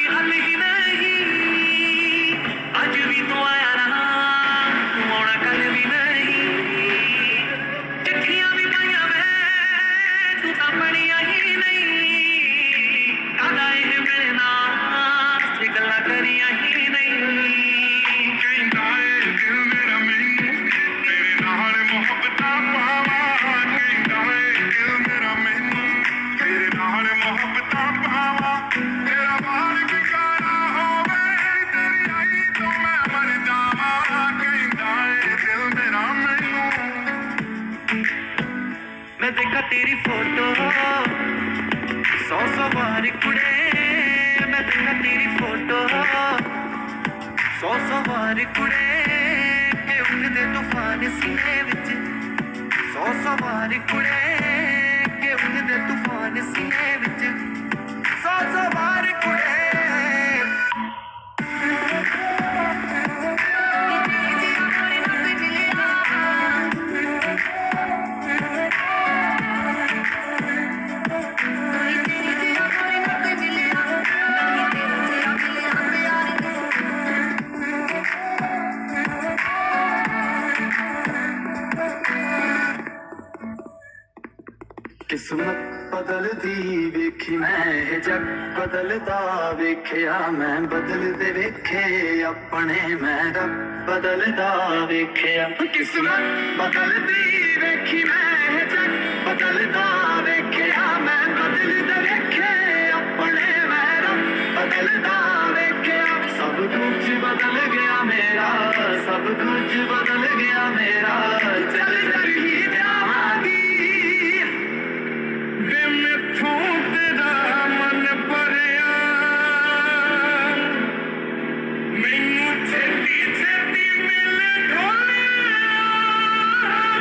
हल ही नहीं, अज भी तू आया ना, तू आना कल भी नहीं। चिट्ठियां भी पाइया मैं, तू तां पढ़िया ही नहीं। कादा इह मिलना, ते गल्लां करियां ही नहीं। कहंदा ए दिल मेरा मैनू तेरे नाल मुहब्बतां पावां। कहंदा ए दिल मेरा मैनू तेरे नाल मुहब्बतां पावां। तेरा बाल भी काला होवे, तेरी आई तो मैं मर जावां। कहंदा ए दिल मेरा मैनू। मैं देखा तेरी फोटो 100 बार कुड़े, मैं देखा तेरी फोटो 100 बार कुड़े, के उठदे तूफान सीने विच 100 बार कुड़े, के उठदे तूफान सीने विच 100 बार कुड़े। किस्मत बदलदी वेखी मैं, जग बदलदा वेखिया मैं। बदलदे वेखे अपने मैं, रब बदलदा वेखिया। किस्मत बदलदी वेखी मैं, जग बदलदा वेखिया मैं। बदलदे वेखे अपने मैं, रब बदलदा वेखिया। सब कुछ बदल गया मेरा, सब कुछ बदल गया मेरा। चल चल ही जावांगी वे मैथों